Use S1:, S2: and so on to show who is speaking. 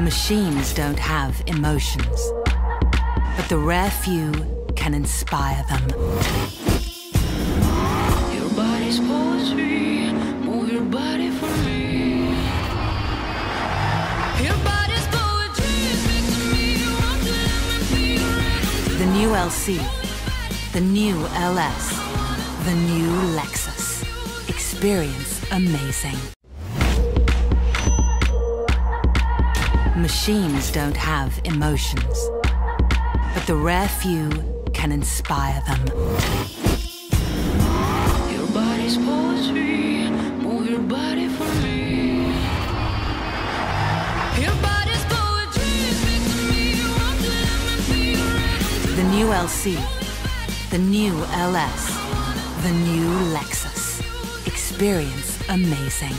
S1: Machines don't have emotions, but the rare few can inspire them.
S2: Your body's poetry, move your body for me. Your body's poetry, speak to me. You want to let me feel right.
S1: The new LC, the new LS, the new Lexus. Experience amazing. Machines don't have emotions, but the rare few can inspire them.
S2: Your body's poetry, move your body for me. Your body's poetry, speak to me. You want to let me feel right.
S1: The new LC, the new LS, the new Lexus. Experience amazing.